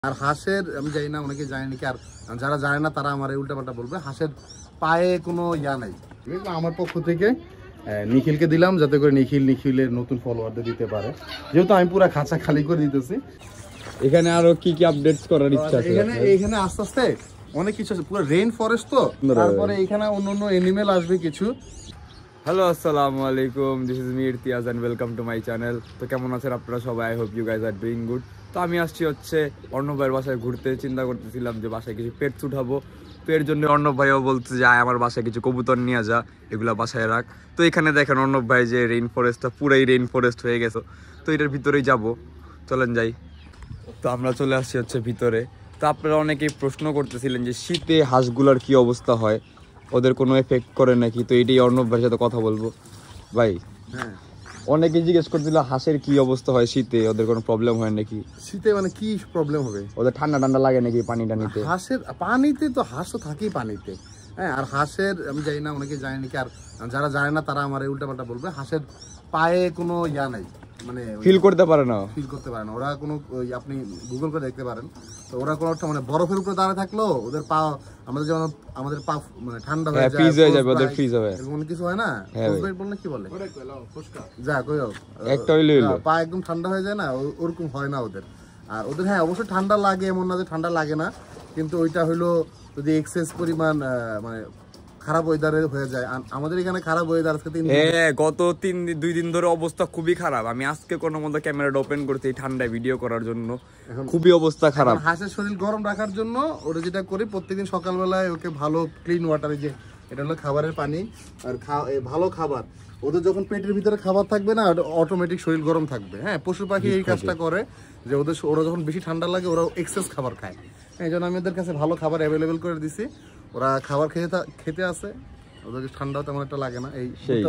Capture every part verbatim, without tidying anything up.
আর হাঁসের আমি জানি না, অনেকে জানে নাকি, আর যারা জানে না তারা আমার উল্টাপাল্টা বলবে। হাঁসের পায়ে কোনো ইয়া নাই। আমার পক্ষ থেকে নিখিলকে দিলাম, যাতে করে নিখিল নিখিলের নতুন ফলোয়ারদের দিতে পারে, যেহেতু আমি পুরো খাঁচা খালি করে দিতেছি। এখানে আরো কি কি আপডেটস করার ইচ্ছা আছে? এখানে এখানে আস্তে আস্তে অনেক কিছু আছে, পুরো রেইন ফরেস্ট তো, তারপরে এখানে অন্য অন্য এনিমেল আসবে কিছু। হ্যালো, আসসালামু আলাইকুম, this is me Irtiaz and welcome to my channel. তো কেমন আছেন আপনারা সবাই? I hope you guys are doing good. তো আমি আসছি হচ্ছে অর্ণব ভাইয়ের বাসায় ঘুরতে। চিন্তা করতেছিলাম যে বাসায় কিছু পেটস উঠাবো, তো এর জন্য অর্ণব ভাইও বলতে যে আমার বাসায় কিছু কবুতর নিয়ে যা, এগুলা বাসায় রাখ। তো এখানে দেখেন অর্ণব ভাই যে রেইন ফরেস্টটা পুরাই রেইন ফরেস্ট হয়ে গেছে, তো এটার ভিতরেই যাব, চলেন যাই। তো আমরা চলে আসছি হচ্ছে ভিতরে। তো আপনারা অনেকেই প্রশ্ন করতেছিলেন যে শীতে হাঁসগুলার কি অবস্থা হয়, ওদের কোনো এফেক্ট করে নাকি। তো এটাই অর্ণব ভাইয়ের সাথে কথা বলবো। ভাই, হ্যাঁ, অনেকে জিজ্ঞেস করছিল হাঁসের কি অবস্থা হয় শীতে, ওদের কোনো প্রবলেম হয় নাকি? শীতে মানে কি প্রবলেম হবে? ওদের ঠান্ডা ঠান্ডা লাগে নাকি পানি টানিতে? হাঁসের পানিতে তো, হাঁস তো থাকেই পানিতে। হ্যাঁ, আর হাঁসের আমি জানি না, অনেকে জানে নাকি, আর যারা জানে না তারা আমার উল্টাপাল্টা বলবে। হাঁসের পায়ে কোনো ইয়া নাই, মানে ফিল করতে পারে না, ফিল করতে পারে না ওরা কোনো। আপনি গুগল করে দেখতে পারেন, তো ওরা কোনো মানে বরফের উপরে দাঁড়িয়ে থাকলো ওদের পা, আমাদের যেমন আমাদের পা মানে ঠান্ডা হয়ে যায়, ফ্রিজ হয়ে যাবে, ওদের ফ্রিজ হবে, এরকম কিছু হয় না? ফ্রোজবাইট বললে কি বলে, যা কইও একটা হইলো হইলো পা একদম ঠান্ডা হয়ে যায় না, ওরকম হয় না ওদের। আর ওদের হ্যাঁ অবশ্যই ঠান্ডা লাগে, এমন না যে ঠান্ডা লাগে না, কিন্তু ওইটা হইলো যদি এক্সেস পরিমাণ মানে খারাপ ওয়েদারে হয়ে যায়। আমাদের এখানে খারাপ ওয়েদার আজকে তিন হ্যাঁ গত তিন দিন দুই দিন ধরে অবস্থা খুবই খারাপ। আমি আজকে কোনো মতো ক্যামেরাটা ওপেন করছি ঠান্ডায় ভিডিও করার জন্য, খুবই অবস্থা খারাপ। হাঁসের শরীর গরম রাখার জন্য ওরা যেটা করি, প্রত্যেকদিন সকালবেলায় ওকে ভালো ক্লিন ওয়াটারে, যে এটা হলো খাবারের পানি আর ভালো খাবার, ওদের যখন পেটের ভিতরে খাবার থাকবে না অটোমেটিক শরীর গরম থাকবে। হ্যাঁ, পশু পাখি এই কাজটা করে যে ওদের ওরা যখন বেশি ঠান্ডা লাগে ওরা এক্সেস খাবার খায়। এই জন্য আমি ওদের কাছে ভালো খাবার অ্যাভেলেবেল করে দিছি, ওরা খাবার খেতে খেতে আসে, ওদেরকে ঠান্ডাও তেমন একটা লাগে না। এই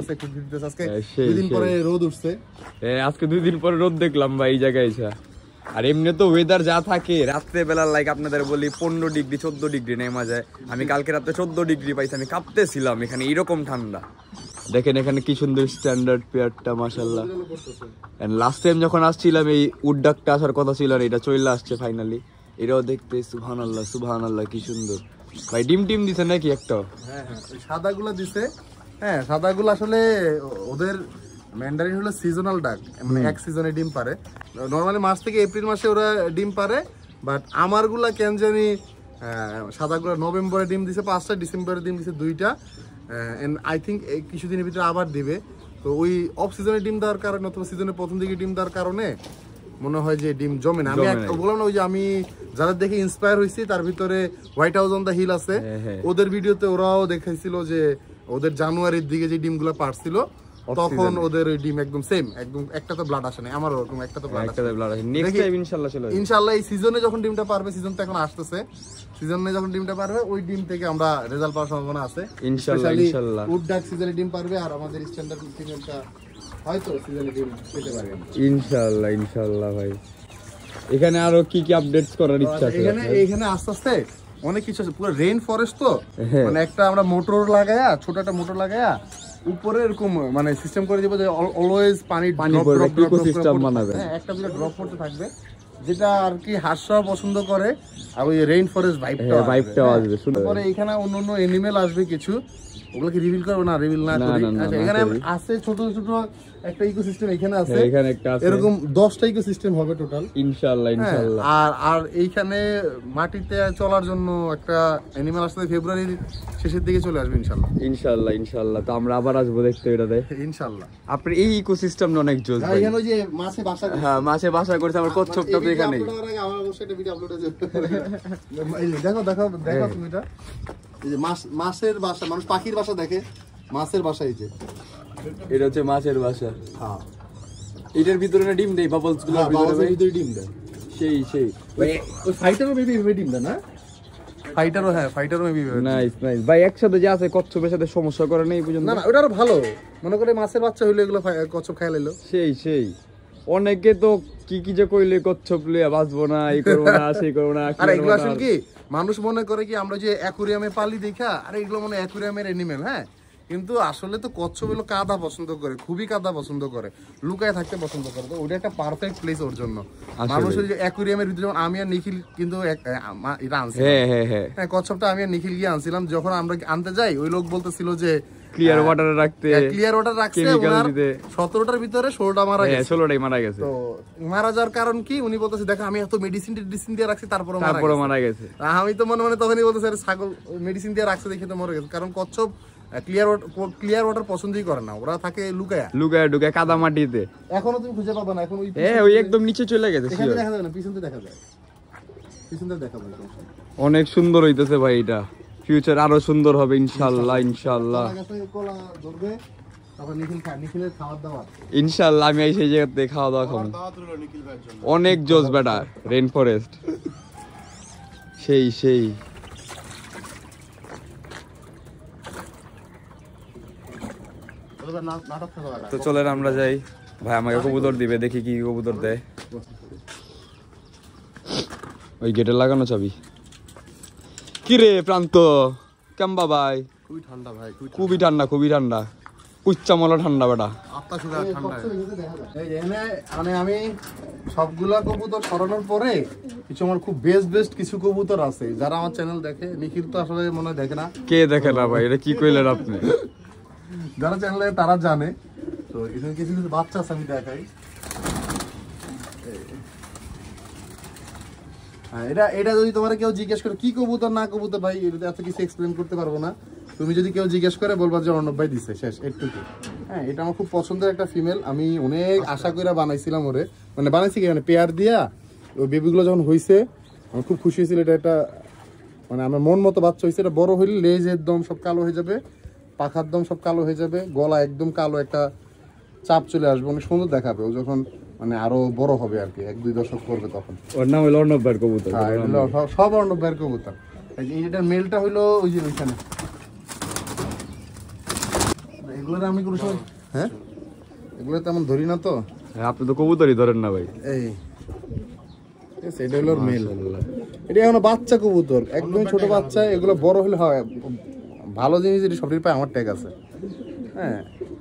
আজকে দুই দিন পরে রোদ উঠছে, আজকে দুই দিন পরে রোদ দেখলাম ভাই এই জায়গায় এসে। আর এমনি তো ওয়েদার যা থাকে রাত্রে বেলার, লাইক আপনাদের বলি পনেরো ডিগ্রি চোদ্দ ডিগ্রি নেমা যায়। আমি কালকে রাত্রে চোদ্দ ডিগ্রি পাইছি, আমি কাঁপতেছিলাম এখানে, এরকম ঠান্ডা। দেখেন এখানে কি সুন্দর স্ট্যান্ডার্ড পেয়ারটা, মাশাআল্লাহ। এন্ড লাস্ট টাইম যখন আসছিলাম এই উডডাকটা আসার কথা ছিল, আর এটা চলে আসছে ফাইনালি। এটাও দেখতে সুবহানাল্লাহ সুবহানাল্লাহ কি সুন্দর। ভাই ডিম টিম দিছে নাকি একটা? হ্যাঁ হ্যাঁ, সাদাগুলো দিছে। হ্যাঁ, সাদাগুলো আসলে ওদের ম্যান্ডারিন হলো সিজনাল ডাক, মানে এক সিজনে ডিম পারে। নর্মালি মার্চ থেকে এপ্রিল মাসে ওরা ডিম পারে, বাট আমারগুলা কেন জানি সাদাগুলো নভেম্বরে ডিম দিছে পাঁচটা, ডিসেম্বরে ডিম দিছে দুইটা, এন্ড আই থিঙ্ক কিছুদিনের ভিতরে আবার দিবে। তো ওই অফ সিজনে ডিম দেওয়ার কারণে অথবা সিজনের প্রথম দিকে ডিম দেওয়ার কারণে মনে হয় যে ডিম জমে না। আমি বললাম না, ওই যে আমি যারা দেখে ইন্সপায়ার হয়েছি তার ভিতরে White House on the hill আছে, ওদের ভিডিওতে ওরাও দেখাইছিল যে ওদের জানুয়ারির দিকে যে ডিমগুলো পারছিল তখন ওদের ওই ডিম একদম সেম, একদম একটা তো ব্লাড আসে না, আমার ওরকম একটা তো ব্লাড আসে। নেক্সট টাইম ইনশাআল্লাহ চলে আসবে, ইনশাআল্লাহ এই সিজনে যখন ডিমটা পারবে, সিজন তো এখন আসতেছে, সিজনে যখন ডিমটা পারবে ওই ডিম থেকে আমরা রেজাল্ট পাওয়ার সম্ভাবনা আছে ইনশাআল্লাহ। ইনশাআল্লাহ উডডাক সিজনে ডিম পারবে, আর আমাদের স্ট্যান্ডার্ড ফিমেলটা হয়তো সিজনে ডিম পেতে পারবে ইনশাআল্লাহ ইনশাআল্লাহ। ভাই এখানে আরো কি কি আপডেটস করার ইচ্ছা আছে? এখানে এখানে আস্তে আস্তে অনেক কিছু আছে, পুরো রেইন ফরেস্ট তো, মানে একটা আমরা মোটর লাগায়া, ছোট একটা মোটর লাগায়া উপরে এরকম মানে সিস্টেম করে দিব যে অলওয়েজ পানি পানি পড়বে, ইকোসিস্টেম বানাবে। হ্যাঁ, একটা দুটো ড্রপ করতে থাকবে, যেটা আর কি হাঁসরা পছন্দ করে, আর ওই রেইন ফরেস্ট ভাইবটা ভাইবটা আসবে। তারপরে এখানে অন্য অন্য এনিমেল আসবে কিছু, ওগুলো কি রিভিল করব না, রিভিল না করি। আচ্ছা, এখানে আছে ছোট ছোট একটা ইকোসিস্টেম এখানে আছে, এখানে একটা আছে, এরকম দশটা ইকোসিস্টেম হবে টোটাল ইনশাআল্লাহ ইনশাআল্লাহ। আর আর এইখানে মাটিতে চলার জন্য একটা অ্যানিমাল আসবে ফেব্রুয়ারির শেষের দিকে চলে আসবে ইনশাআল্লাহ ইনশাআল্লাহ ইনশাআল্লাহ। তো আমরা আবার আসবো দেখতে এটাতে ইনশাআল্লাহ। আপনার এই ইকোসিস্টেমটা অনেক জোস ভাই। এখানে ওই যে মাছে বাসা, হ্যাঁ মাছে বাসা করতে আমার কচ্ছপটা তো এখানে। আমার অবশ্যই একটা ভিডিও আপলোড হয়েছে, দেখো দেখো দেখো তুমি এটা, এই যে মাছ, মাছের বাসা, মানুষ পাখির বাসা দেখে, মাছের বাসা এই যে, এটা হচ্ছে মাছের বাসা। হ্যাঁ, এটার ভিতরে না ডিম দেয়, বাবলস গুলো ভিতরে ডিম দেয়, সেই সেই ওই ফাইটারও মেবি এভাবে ডিম দেয় না, ফাইটারও, হ্যাঁ ফাইটারও মেবি। নাইস নাইস ভাই, একসাথে যে আছে কচ্ছপের সাথে সমস্যা করে না এই পর্যন্ত? না না, ওটা আরো ভালো, মনে করে মাছের বাচ্চা হইলো এগুলো কচ্ছপ খাই লাইলো। সেই সেই অনেকে তো কি কি যে কইলে কচ্ছপ লিয়া বাঁচবো না, এই করবো না সেই করবো না। আর এগুলো আসলে কি মানুষ মনে করে কি আমরা যে অ্যাকুরিয়ামে পালি দেখা, আরে এগুলো মনে অ্যাকুরিয়ামের এনিমেল। হ্যাঁ, কিন্তু আসলে তো কচ্ছপ হলো কাদা পছন্দ করে, খুবই কাদা পছন্দ করে, লুকায় থাকতে পছন্দ করে। তো ওটা একটা পারফেক্ট প্লেস ওর জন্য। মানুষের যে অ্যাকুরিয়ামের ভিতরে যেমন আমি আর নিখিল কিন্তু এটা আনছিলাম, হ্যাঁ কচ্ছপটা আমি আর নিখিল গিয়ে আনছিলাম। যখন আমরা আনতে যাই ওই লোক বলতেছিল যে ক্লিয়ার ওয়াটারে রাখতে, ক্লিয়ার ওয়াটার রাখছে, ওনার সতেরোটার ভিতরে ষোলোটা মারা গেছে, ষোলোটাই মারা গেছে। তো মারা যাওয়ার কারণ কি উনি বলতেছে দেখো আমি এত মেডিসিন মেডিসিন দিয়ে রাখছি তারপরে মারা গেছে। আমি তো মনে মনে তখনই বলতেছি আরে ছাগল মেডিসিন দিয়ে রাখছে দেখে তো মরে গেছে। কারণ কচ্ছপ ক্লিয়ার ক্লিয়ার ওয়াটার পছন্দই করে না, ওরা থাকে লুকায়া লুকায়া লুকায়া কাদা মাটিতে। এখনো তুমি খুঁজে পাবে না, এখন ওই হ্যাঁ ওই একদম নিচে চলে গেছে। এখানে দেখা যাবে না, পিছন থেকে দেখা যায়, পিছন থেকে দেখা যায়। অনেক সুন্দর হইতেছে ভাই, এটা ফিউচার আরো সুন্দর হবে ইনশাআল্লাহ। ইনশাআল্লাহ কলা ধরবে, তারপর নিখিল খা নিখিলের খাবার দাবার ইনশাআল্লাহ আমি এই সেই জায়গাতে খাওয়া দাওয়া খাবো। অনেক জোস বেটা, রেইন ফরেস্ট সেই সেই। তো চলেন আমরা যাই, ভাই আমাকে কবুতর দিবে, দেখি কি কবুতর দেয়। ওই গেটে লাগানো চাবি। কি রে প্রান্ত কেমবা ভাই? খুবই ঠান্ডা ভাই, খুবই ঠান্ডা, খুবই ঠান্ডা, কুচ্চা মলা ঠান্ডা বেটা। আত্মা সুগা ঠান্ডা। এই যে এনে মানে আমি সবগুলা কবুতর সরানোর পরে কিছু আমার খুব বেস্ট বেস্ট কিছু কবুতর আছে যারা আমার চ্যানেল দেখে। নিখিল তো আসলে মনে হয় দেখে না। কে দেখে না ভাই, এটা কি কইলেন আপনি? যারা চ্যানেলে তারা জানে। তো এখানে কিছু কিছু বাচ্চা আছে আমি দেখাই। হ্যাঁ এটা এটা যদি তোমার কেউ জিজ্ঞেস করে কি কবুতর না কবুতর ভাই এটা এত কিছু এক্সপ্লেন করতে পারবো না। তুমি যদি কেউ জিজ্ঞেস করে বলবা যে অর্ণব ভাই দিছে, শেষ এটুকু। হ্যাঁ এটা আমার খুব পছন্দের একটা ফিমেল, আমি অনেক আশা করে বানাইছিলাম ওরে, মানে বানাইছি কি মানে পেয়ার দিয়া ওই বেবিগুলো যখন হয়েছে আমার খুব খুশি হয়েছিল। এটা একটা মানে আমার মন মতো বাচ্চা হয়েছে। এটা বড় হইলে লেজ একদম সব কালো হয়ে যাবে, পাখার দম সব কালো হয়ে যাবে, গলা একদম কালো একটা চাপ চলে আসবে, অনেক সুন্দর দেখাবে ও যখন মানে আরো বড় হবে আর কি, এক দুই দশক করবে তখন। ওর নাম হলো অর্ণব ভাইয়ের কবুতর। সব অর্ণব ভাইয়ের কবুতর। এইটা মেলটা হইলো ওই যে ওইখানে। এগুলোর আমি কোনো সময় হ্যাঁ এগুলো তেমন ধরি না তো। আপনি তো কবুতরই ধরেন না ভাই। এই এটা হলো মেল, এটা এখনো বাচ্চা কবুতর, একদম ছোট বাচ্চা। এগুলো বড় হলে হয় ভালো জিনিস, যেটা সবটির পায়ে আমার ট্যাগ আছে। হ্যাঁ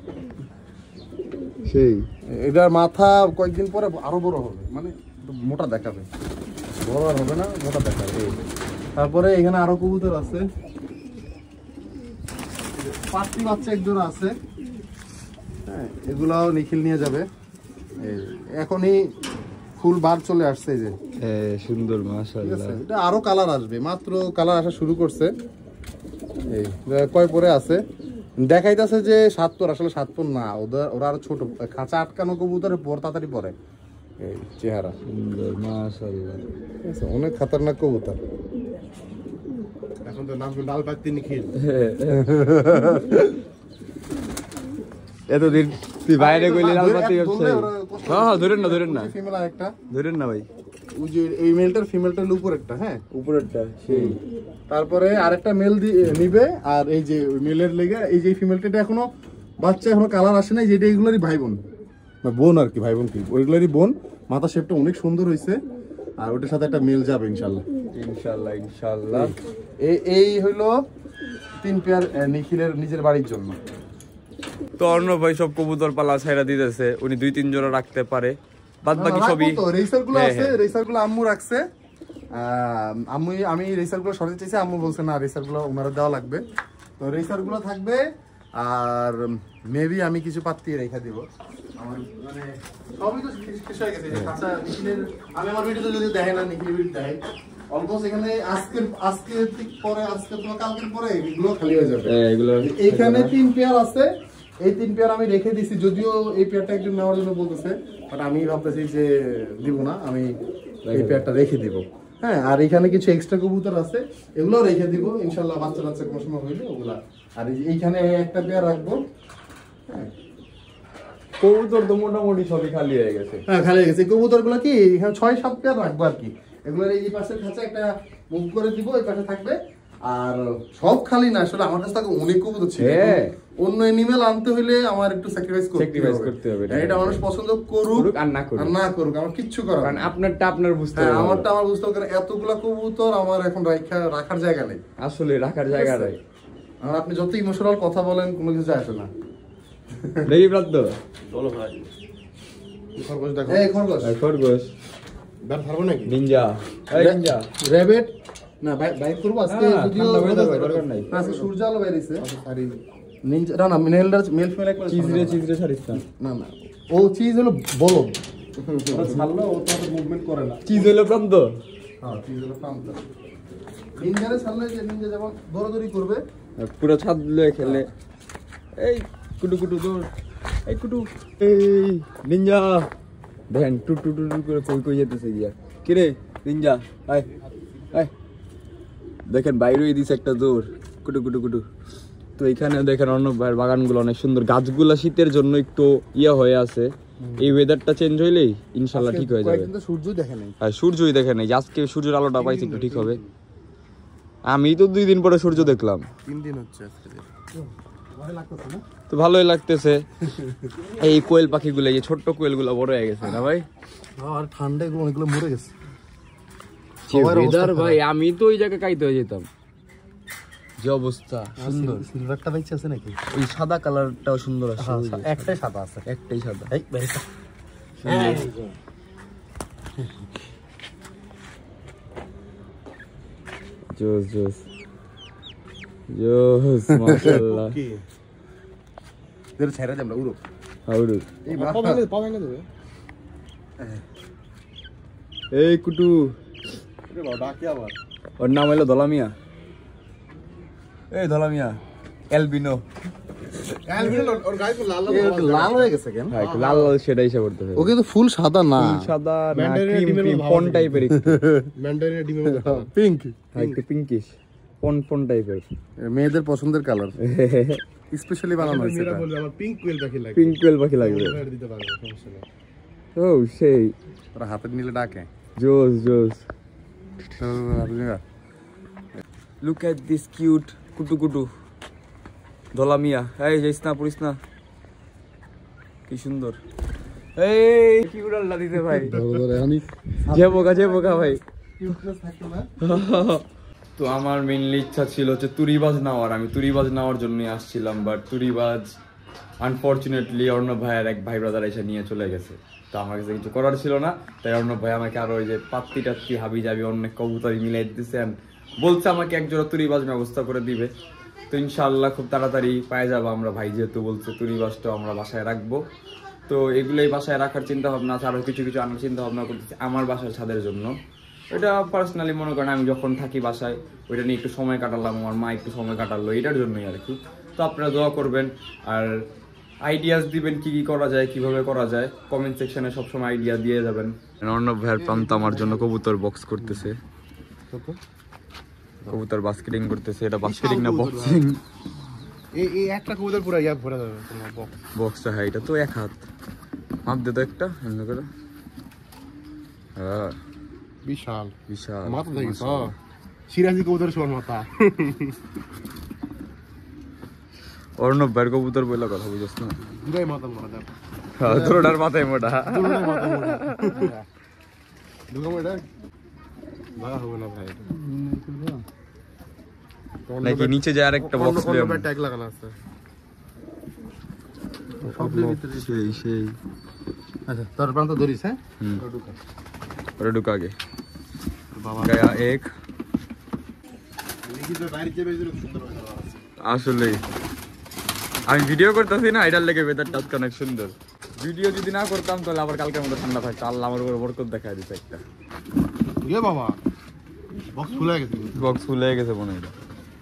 সেই এটার মাথা কয়েকদিন পরে আরো বড় হবে, মানে মোটা দেখাবে, বড় আর হবে না, মোটা দেখাবে। তারপরে এখানে আরো কবুতর আছে, পাঁচটি বাচ্চা একজন আছে। হ্যাঁ এগুলাও নিখিল নিয়ে যাবে। এখনই ফুল বার চলে আসছে যে সুন্দর মাশাআল্লাহ। এটা আরো কালার আসবে, মাত্র কালার আসা শুরু করছে। এই কয় পরে আছে দেখাইতেছে যে সাত পর, আসলে সাত পর না, ওদের ওরা আরো ছোট, খাঁচা আটকানো কবুতরের পর তাড়াতাড়ি পরে। এই চেহারা সুন্দর মাশাআল্লাহ, ঠিক আছে, অনেক খতরনাক কবুতর। এখন তো নাম লাল পাতি নিখিল। এতদিন তুই বাইরে কইলি লাল পাতি করছিস? হ্যাঁ হ্যাঁ ধরেন না ধরেন না, ফিমেল একটা ধরেন না ভাই। ওই যে এই মেলটার ফিমেলটার উপর একটা, হ্যাঁ উপরেরটা সেই। তারপরে আরেকটা মেল নিবে, আর এই যে মেলের লেগে এই যে ফিমেলটা এখনো বাচ্চা, এখনো কালার আসে না, যেটা এগুলোরই ভাই বোন বা বোন আর কি, ভাই বোন কি ওইগুলোরই বোন। মাথা শেপটা অনেক সুন্দর হয়েছে, আর ওটার সাথে একটা মেল যাবে ইনশাল্লাহ ইনশাল্লাহ ইনশাল্লাহ। এই এই হইলো তিন পেয়ার নিখিলের নিজের বাড়ির জন্য। তো অর্ণব ভাই সব কবুতর পালা ছাইরা দিতেছে, উনি দুই তিন জোড়া রাখতে পারে, বাদ বাকি সবই রেসার গুলো আছে। রেসার গুলো আম্মু রাখছে, আম্মু আমি রেসার গুলো সরাতে চাইছি, আম্মু বলছে না রেসার গুলো ওনারা দেওয়া লাগবে। তো রেসার গুলো থাকবে, আর মেবি আমি কিছু পাত্তি রেখে দিব। আমার মানে সবই তো শেষ হয়ে গেছে। আচ্ছা নিখিলের আমি আমার ভিডিওতে যদি দেখে না, নিখিলের ভিডিও দেখে অলমোস্ট এখানে আজকে আজকে পরে আজকে তোমার কালকের পরে এগুলো খালি হয়ে যাবে। এগুলো এখানে তিন পেয়ার আছে, এই তিন পেয়ার আমি রেখে দিছি, যদিও এই পেয়ারটা একজন নেওয়ার জন্য বলতেছে, বাট আমি ভাবতেছি যে দিব না, আমি এই পেয়ারটা রেখে দিব। হ্যাঁ আর এখানে কিছু এক্সট্রা কবুতর আছে, এগুলো রেখে দিব ইনশাল্লাহ, বাচ্চা বাচ্চা কোনো সময় হইলে ওগুলা। আর এইখানে একটা পেয়ার রাখবো। হ্যাঁ কবুতর তো মোটামুটি সবই খালি হয়ে গেছে। হ্যাঁ খালি হয়ে গেছে। কবুতর গুলো কি এখানে ছয় সাত পেয়ার রাখবো আর কি। এগুলোর এই পাশের খাঁচা একটা মুভ করে দিব, এই পাশে থাকবে। আর সব খালি না, আসলে আমার কাছে অনেক কবুতর ছিল, অন্য এনিমেল আনতে হইলে আমার একটু স্যাক্রিফাইস করতে হবে। এটা মানুষ পছন্দ করুক আর না করুক, না করুক আমার কিচ্ছু করার, কারণ আপনারটা আপনার বুঝতে হবে, আমারটা আমার বুঝতে হবে। কারণ এতগুলা কবুতর আমার এখন রাখার জায়গা নেই, আসলে রাখার জায়গা নেই। আর আপনি যত ইমোশনাল কথা বলেন কোনো কিছু যায় আসে না। দেখি প্রান্ত চলো ভাই খরগোশ দেখো এই খরগোশ খরগোশ বের ছাড়বো নাকি নিনজা এই নিনজা র‍্যাবিট না বাইক করব আজকে যদিও দরকার নাই আজকে সূর্য আলো বাইরেছে সরি নিনজা না না মেলডার মেল ফিমেল একবার চিজরে চিজরে ছাড়িস না না না ও চিজ হলো বলো ওটা ছাড়লো ও তো মুভমেন্ট করে না চিজ হলো প্রান্ত হ্যাঁ চিজ হলো প্রান্ত নিনজারে ছাড়লে যে নিনজা যেমন দৌড়াদৌড়ি করবে পুরো ছাদ লয়ে খেলে এই কুটু কুটু দৌড় এই কুটু এই নিনজা দেখেন টু টু টু করে কই কই যেতেছে গিয়া কি রে নিনজা আয় আয় দেখেন বাইরেই দিছে একটা দৌড় কুটু কুটু কুটু তো এখানে দেখেন অর্ণব ভাইয়ের বাগানগুলো অনেক সুন্দর গাছগুলা শীতের জন্য একটু ইয়া হয়ে আছে এই ওয়েদারটা চেঞ্জ হইলেই ইনশাআল্লাহ ঠিক হয়ে যাবে কিন্তু সূর্য দেখে নাই আর সূর্যই দেখে নাই আজকে সূর্যের আলোটা পাইছি একটু ঠিক হবে আমি তো দুই দিন পরে সূর্য দেখলাম তিন দিন হচ্ছে আজকে ভালো লাগতেছে না তো ভালোই লাগতেছে এই কোয়েল পাখিগুলো এই ছোট্ট কোয়েলগুলো বড় হয়ে গেছে না ভাই আর ঠান্ডা এগুলো অনেকগুলো মরে গেছে ওয়েদার ভাই আমি তো ওই জায়গায় কাইতে হয়ে যেতাম যে অবস্থা সুন্দর সিলভারটা বাইচে আছে নাকি ওই সাদা কালারটাও সুন্দর আছে একটাই সাদা আছে একটাই সাদা এই বাইটা জোস জোস জোস মাশাআল্লাহ কি দের ছেড়ে দেম না উড়ো আউড়ু এই পাবে পাবে না দেবে এই কুটু এটা বড় ডাকি আবার ওর নাম হলো দলামিয়া এই দলামিয়া এলবিনো অ্যালবিনো ওর গায়ে তো লাল লাল হয়ে গেছে কেন হ্যাঁ লাল লাল সেটাই সে করতে হবে ওকে তো ফুল সাদা না সাদা না ক্রিম ক্রিম পন টাইপের ম্যান্ডারিনের ডিমের মতো পিঙ্ক হ্যাঁ একটু পিঙ্কিশ পন পন টাইপের মেয়েদের পছন্দের কালার স্পেশালি বানানো হয়েছে এটা বলবে আমার পিঙ্ক কোয়েল পাখি লাগবে পিঙ্ক কোয়েল পাখি লাগবে দিতে পারবে সমস্যা নেই ও সেই ওরা হাতে নিলে ডাকে জোস জোস লুক এট দিস কিউট কুটু কুটু দলামিয়া এই যাইস না পড়িস না কি সুন্দর এই কি উড়াল্লা দিতে ভাই যে বোকা যে বোকা ভাই তো আমার মেইনলি ইচ্ছা ছিল হচ্ছে তুরিবাজ নেওয়ার আমি তুরিবাজ নেওয়ার জন্যই আসছিলাম বাট তুরিবাজ আনফর্চুনেটলি অর্ণব ভাইয়ের এক ভাই ব্রাদার এসে নিয়ে চলে গেছে তো আমার কাছে কিছু করার ছিল না তাই অর্ণব ভাই আমাকে আরো ওই যে পাত্তি টাত্তি হাবি যাবি অনেক কবুতরি মিলাই দিতেছেন বলছে আমাকে এক জোড়া তুরিবাজ ব্যবস্থা করে দিবে তো ইনশাআল্লাহ খুব তাড়াতাড়ি পায়ে যাবো আমরা ভাই যেহেতু বলছে তুরিবাজটা আমরা বাসায় রাখবো তো এগুলোই বাসায় রাখার চিন্তা ভাবনা আছে আরো কিছু কিছু আনার চিন্তা ভাবনা করতেছি আমার বাসার ছাদের জন্য এটা পার্সোনালি মনে করেন আমি যখন থাকি বাসায় ওইটা নিয়ে একটু সময় কাটালাম আমার মা একটু সময় কাটালো এটার জন্যই আর কি তো আপনারা দোয়া করবেন আর আইডিয়াস দিবেন কি কি করা যায় কিভাবে করা যায় কমেন্ট সেকশনে সবসময় আইডিয়া দিয়ে যাবেন অর্ণব ভাইয়ের প্রান্ত আমার জন্য কবুতর বক্স করতেছে কবুতর বাস্কেটিং করতেছে এটা বাস্কেটিং না বক্সিং এই এই একটা কবুতর পুরো ইয়া ভরে যাবে তোমার বক্স বক্সটা হ্যাঁ এটা তো এক হাত মাপ দে তো একটা এমন করে হ্যাঁ বিশাল বিশাল মাথা দেখিস হ্যাঁ সিরাজি কবুতর সমান মাথা অর্ণব ভাইয়ের কবুতর বলে কথা বুঝছ না দুটাই মাথা মোটা দেখ হ্যাঁ তোরটার মাথায় মোটা দুটাই মাথা মোটা দুটো মোটা ভালো হবে না ভাই নাকি নিচে যায় আরেকটা বক্স লিয়ে আমরা ট্যাগ লাগানো আছে সবের ভিতরে সেই সেই আচ্ছা তোর প্রান্ত ধরিস হ্যাঁ হুম ঢুকা ওরে ঢুকা গে বাবা গায়া এক লিখি তো বাইরে চেপে দিল সুন্দর হয়ে যাবে আসলে আমি ভিডিও করতেছি না এটার লেগে বেদার টাচ কানেক্ট সুন্দর ভিডিও যদি না করতাম তাহলে আবার কালকের মতো ঠান্ডা থাকতো আল্লাহ আমার উপর বরকত দেখায় দিচ্ছে একটা ইয়ে বাবা বক্স ফুলে গেছে বক্স ফুলে গেছে মনে হয়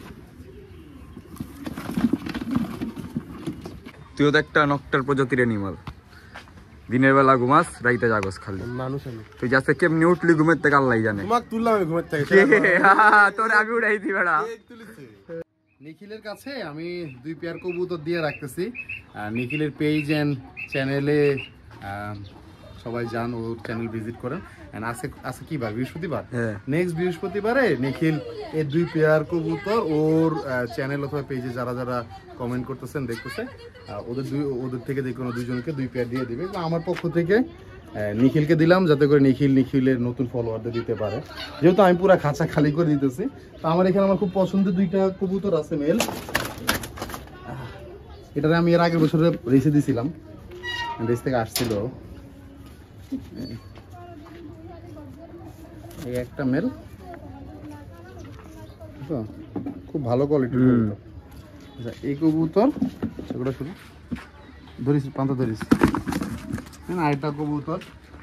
তুইও তো একটা নকটার প্রজাতির অ্যানিমাল দিনের বেলা ঘুমাস রাইতে জাগস খালি মানুষ আমি তুই যাচ্ছে কেমনি উঠলি ঘুমের থেকে আল্লাহ জানে তোমাক তুললাম আমি ঘুমের থেকে তোর আমি উঠাইছি বেড়া নিখিলের কাছে আমি দুই পেয়ার কবুতর দিয়ে রাখতেছি নিখিলের পেজ এন্ড চ্যানেলে সবাই যান ও চ্যানেল ভিজিট করেন এন্ড আজকে আজকে কি বার বৃহস্পতিবার নেক্সট বৃহস্পতিবারে নিখিল এই দুই পেয়ার কবুতর ওর চ্যানেল অথবা পেজে যারা যারা কমেন্ট করতেছেন দেখতেছে ওদের দুই ওদের থেকে যে কোনো দুইজনকে দুই পেয়ার দিয়ে দিবে আমার পক্ষ থেকে নিখিলকে দিলাম যাতে করে নিখিল নিখিলের নতুন ফলোয়ারদের দিতে পারে যেহেতু আমি পুরো খাঁচা খালি করে দিতেছি তো আমার এখানে আমার খুব পছন্দের দুইটা কবুতর আছে মেল এটাতে আমি এর আগের বছরে রেসে দিয়েছিলাম, রেস থেকে আসছিল। এই একটা মেল, খুব ভালো কোয়ালিটির কবুতর। আচ্ছা এই কবুতর সেগুলো শুরু ধরিস, পান্তা ধরিস। হ্যাঁ আরেকটা কবুতর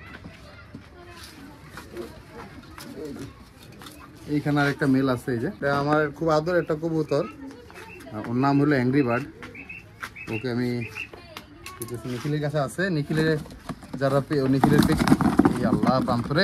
এইখানে আর একটা মেল আছে। এই যে আমার খুব আদর একটা কবুতর, ওর নাম হলো অ্যাংরি বার্ড। ওকে আমি নিখিলের কাছে আছে, নিখিলের যারা নিখিলের পেট আল্লাহ প্রান্তরে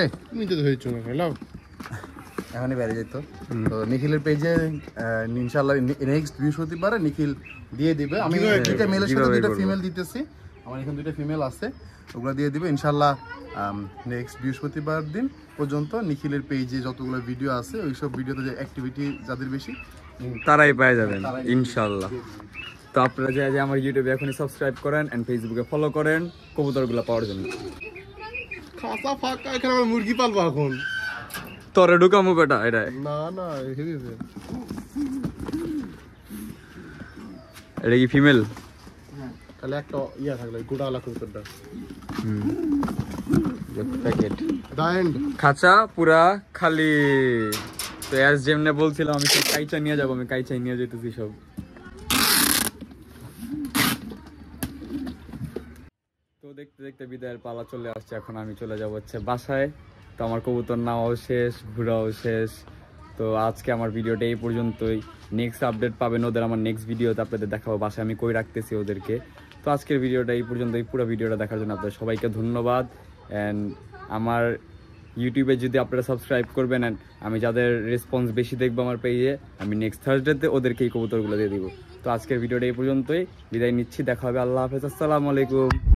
এখনই বেড়ে যেত। তো নিখিলের পেজে ইনশাল্লাহ নেক্সট বৃহস্পতিবার নিখিল দিয়ে দিবে। আমি দুইটা মেলের সাথে দুইটা ফিমেল দিতেছি, আমার এখানে দুইটা ফিমেল আছে, ওগুলো দিয়ে দিবে ইনশাল্লাহ। নেক্সট বৃহস্পতিবার দিন পর্যন্ত নিখিলের পেজে যতগুলো ভিডিও আছে ওইসব ভিডিওতে যে অ্যাক্টিভিটি যাদের বেশি তারাই পেয়ে যাবেন ইনশাল্লাহ। তো আপনারা যে যে আমার ইউটিউবে এখনই সাবস্ক্রাইব করেন এন্ড ফেসবুকে ফলো করেন কবুতরগুলো পাওয়ার জন্য। খাসা ফাঁকা, এখানে আমি মুরগি পালবো এখন। তোরে ঢুকামু বেটা এটা না না হেরিছে, এটা কি ফিমেল? তাহলে একটা ইয়া থাকলে গোটা আলা কবুতরটা হুম প্যাকেট ডাইন্ড খাঁচা পুরা খালি। তো অ্যাজ যেমনে বলছিলাম আমি সব কাইচা নিয়ে যাবো, আমি কাইচাই নিয়ে যেতেছি সব। তো দেখতে দেখতে বিদায়ের পালা চলে আসছে, এখন আমি চলে যাবো হচ্ছে বাসায়। তো আমার কবুতর নেওয়াও শেষ, ঘোরাও শেষ। তো আজকে আমার ভিডিওটা এই পর্যন্তই। নেক্সট আপডেট পাবেন ওদের আমার নেক্সট ভিডিওতে, আপনাদের দেখাবো বাসায় আমি কই রাখতেছি ওদেরকে। তো আজকের ভিডিওটা এই পর্যন্তই। পুরো ভিডিওটা দেখার জন্য আপনাদের সবাইকে ধন্যবাদ। অ্যান্ড আমার ইউটিউবে যদি আপনারা সাবস্ক্রাইব করবেন অ্যান্ড আমি যাদের রেসপন্স বেশি দেখবো আমার পেজে, আমি নেক্সট থার্সডেতে ওদেরকে এই কবুতরগুলো দিয়ে দিব। তো আজকের ভিডিওটা এই পর্যন্তই, বিদায় নিচ্ছি, দেখা হবে, আল্লাহ হাফেজ, আসসালামু আলাইকুম।